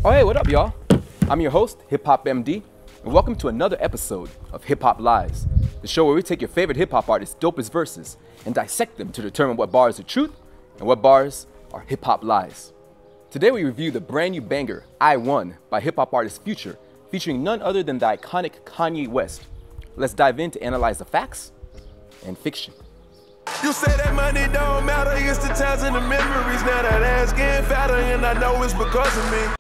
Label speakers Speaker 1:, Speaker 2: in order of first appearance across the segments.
Speaker 1: Oh hey, what up y'all? I'm your host, Hip Hop MD, and welcome to another episode of Hip Hop Lies, the show where we take your favorite hip hop artists' dopest verses and dissect them to determine what bars are truth and what bars are hip hop lies. Today we review the brand new banger, I Won, by hip hop artist Future, featuring none other than the iconic Kanye West. Let's dive in to analyze the facts and fiction.
Speaker 2: You say that money don't matter, it's the times and the memories. Now that ass getting fatter and I know it's because of me.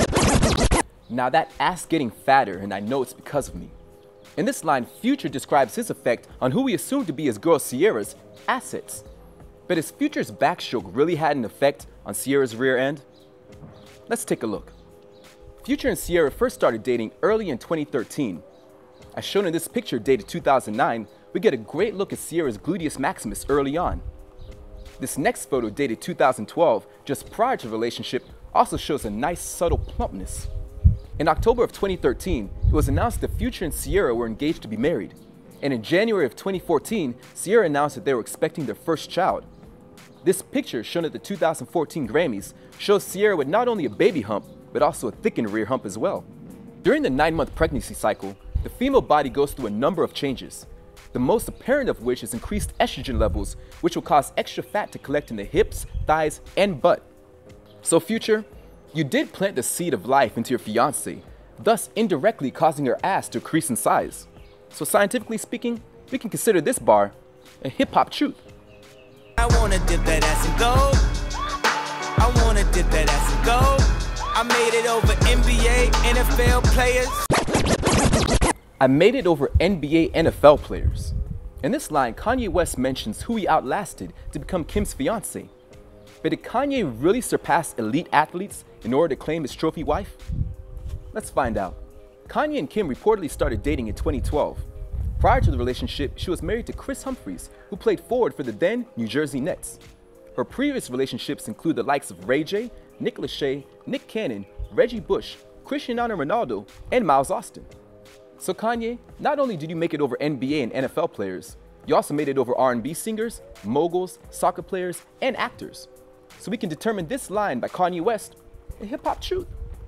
Speaker 1: Now that ass getting fatter and I know it's because of me. In this line, Future describes his effect on who we assume to be his girl Sierra's assets. But is Future's backstroke really had an effect on Sierra's rear end? Let's take a look. Future and Sierra first started dating early in 2013. As shown in this picture dated 2009, we get a great look at Sierra's gluteus maximus early on. This next photo dated 2012, just prior to the relationship, also shows a nice subtle plumpness. In October of 2013, it was announced that Future and Sierra were engaged to be married. And in January of 2014, Sierra announced that they were expecting their first child. This picture, shown at the 2014 Grammys, shows Sierra with not only a baby hump, but also a thickened rear hump as well. During the 9-month pregnancy cycle, the female body goes through a number of changes, the most apparent of which is increased estrogen levels, which will cause extra fat to collect in the hips, thighs, and butt. So Future, you did plant the seed of life into your fiancée, thus indirectly causing her ass to increase in size. So scientifically speaking, we can consider this bar a hip-hop truth.
Speaker 3: I wanna dip that ass and go. I wanna dip that ass and go. I made it over NBA, NFL players.
Speaker 1: I made it over NBA, NFL players. In this line, Kanye West mentions who he outlasted to become Kim's fiancée. But did Kanye really surpass elite athletes in order to claim his trophy wife? Let's find out. Kanye and Kim reportedly started dating in 2012. Prior to the relationship, she was married to Chris Humphries, who played forward for the then New Jersey Nets. Her previous relationships include the likes of Ray J, Nick Lachey, Nick Cannon, Reggie Bush, Cristiano Ronaldo, and Miles Austin. So Kanye, not only did you make it over NBA and NFL players, you also made it over R&B singers, moguls, soccer players, and actors. So we can determine this line by Kanye West a hip-hop truth.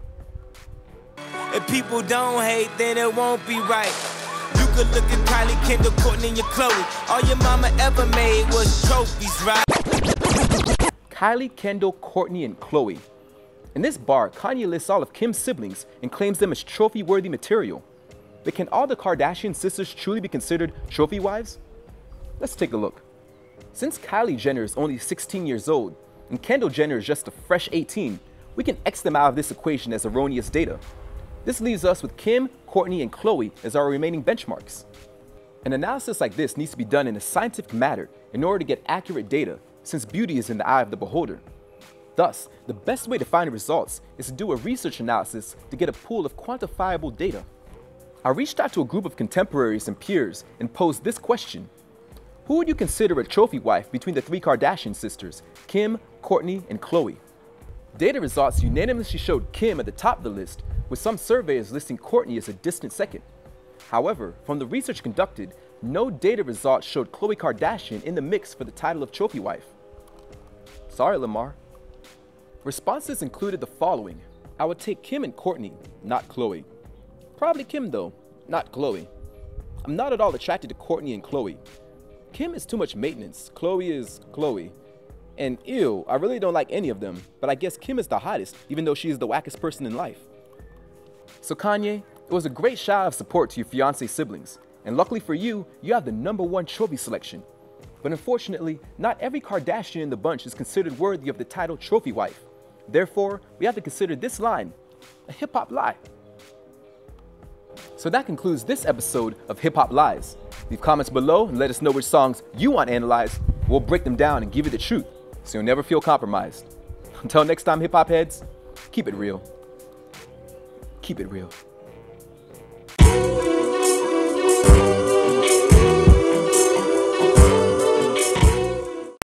Speaker 3: If people don't hate, then it won't be right. You could look at Kylie, Kendall, Courtney, and Chloe. All your mama ever made was trophies, right?
Speaker 1: Kylie, Kendall, Courtney, and Chloe. In this bar, Kanye lists all of Kim's siblings and claims them as trophy-worthy material. But can all the Kardashian sisters truly be considered trophy wives? Let's take a look. Since Kylie Jenner is only 16 years old and Kendall Jenner is just a fresh 18, we can X them out of this equation as erroneous data. This leaves us with Kim, Courtney, and Chloe as our remaining benchmarks. An analysis like this needs to be done in a scientific manner in order to get accurate data, since beauty is in the eye of the beholder. Thus, the best way to find results is to do a research analysis to get a pool of quantifiable data. I reached out to a group of contemporaries and peers and posed this question. Who would you consider a trophy wife between the three Kardashian sisters, Kim, Courtney, and Chloe? Data results unanimously showed Kim at the top of the list, with some surveys listing Courtney as a distant second. However, from the research conducted, no data results showed Khloe Kardashian in the mix for the title of trophy wife. Sorry, Lamar. Responses included the following. I would take Kim and Courtney, not Khloe. Probably Kim though, not Khloe. I'm not at all attracted to Courtney and Khloe. Kim is too much maintenance, Khloe is Khloe. And ew, I really don't like any of them, but I guess Kim is the hottest, even though she is the wackest person in life. So Kanye, it was a great shout of support to your fiancé siblings, and luckily for you, you have the #1 trophy selection. But unfortunately, not every Kardashian in the bunch is considered worthy of the title trophy wife. Therefore, we have to consider this line a hip-hop lie. So that concludes this episode of Hip Hop Lies. Leave comments below and let us know which songs you want analyzed. We'll break them down and give you the truth, so you'll never feel compromised. Until next time, hip hop heads, keep it real. Keep it real.